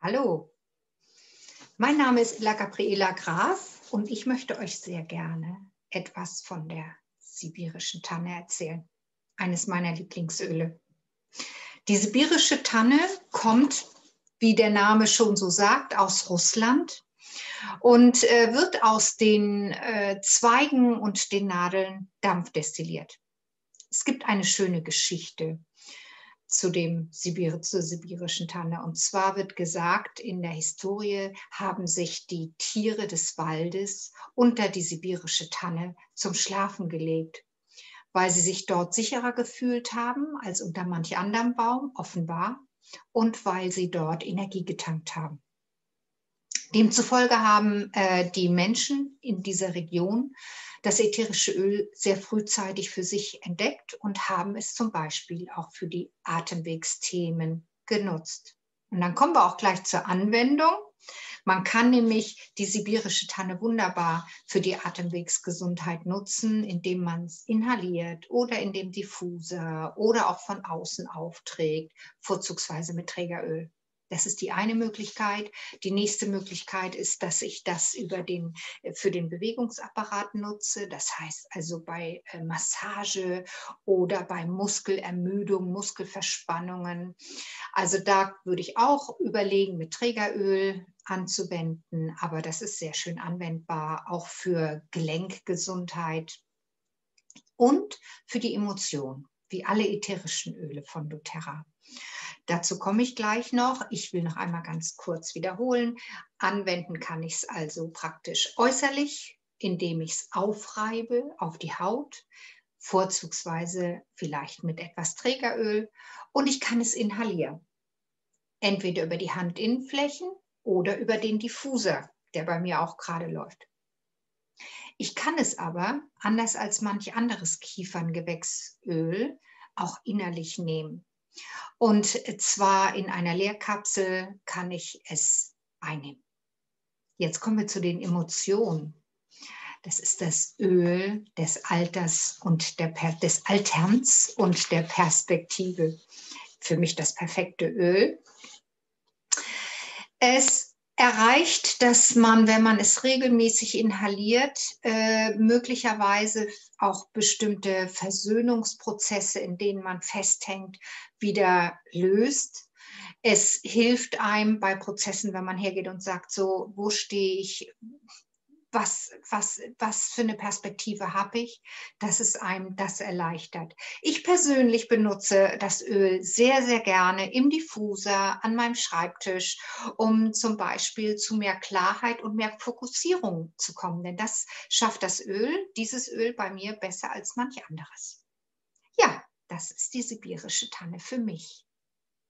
Hallo, mein Name ist Ella Gabriela Graf und ich möchte euch sehr gerne etwas von der sibirischen Tanne erzählen. Eines meiner Lieblingsöle. Die sibirische Tanne kommt, wie der Name schon so sagt, aus Russland und wird aus den Zweigen und den Nadeln Dampf destilliert. Es gibt eine schöne Geschichte zur sibirischen Tanne. Und zwar wird gesagt, in der Historie haben sich die Tiere des Waldes unter die sibirische Tanne zum Schlafen gelegt, weil sie sich dort sicherer gefühlt haben als unter manch anderem Baum, offenbar, und weil sie dort Energie getankt haben. Demzufolge haben die Menschen in dieser Region das ätherische Öl sehr frühzeitig für sich entdeckt und haben es zum Beispiel auch für die Atemwegsthemen genutzt. Und dann kommen wir auch gleich zur Anwendung. Man kann nämlich die sibirische Tanne wunderbar für die Atemwegsgesundheit nutzen, indem man es inhaliert oder in dem Diffuser oder auch von außen aufträgt, vorzugsweise mit Trägeröl. Das ist die eine Möglichkeit. Die nächste Möglichkeit ist, dass ich das für den Bewegungsapparat nutze. Das heißt also bei Massage oder bei Muskelermüdung, Muskelverspannungen. Also da würde ich auch überlegen, mit Trägeröl anzuwenden. Aber das ist sehr schön anwendbar, auch für Gelenkgesundheit und für die Emotion, wie alle ätherischen Öle von doTERRA. Dazu komme ich gleich noch. Ich will noch einmal ganz kurz wiederholen. Anwenden kann ich es also praktisch äußerlich, indem ich es aufreibe auf die Haut, vorzugsweise vielleicht mit etwas Trägeröl. Und ich kann es inhalieren, entweder über die Handinnenflächen oder über den Diffuser, der bei mir auch gerade läuft. Ich kann es aber, anders als manch anderes Kieferngewächsöl, auch innerlich nehmen. Und zwar in einer Leerkapsel kann ich es einnehmen. Jetzt kommen wir zu den Emotionen. Das ist das Öl des Alters und des Alterns und der Perspektive. Für mich das perfekte Öl. Es erreicht, dass man, wenn man es regelmäßig inhaliert, möglicherweise auch bestimmte Versöhnungsprozesse, in denen man festhängt, wieder löst. Es hilft einem bei Prozessen, wenn man hergeht und sagt, so, wo stehe ich, was für eine Perspektive habe ich, dass es einem das erleichtert. Ich persönlich benutze das Öl sehr, sehr gerne im Diffuser an meinem Schreibtisch, um zum Beispiel zu mehr Klarheit und mehr Fokussierung zu kommen. Denn das schafft dieses Öl bei mir besser als manch anderes. Ja, das ist die sibirische Tanne für mich.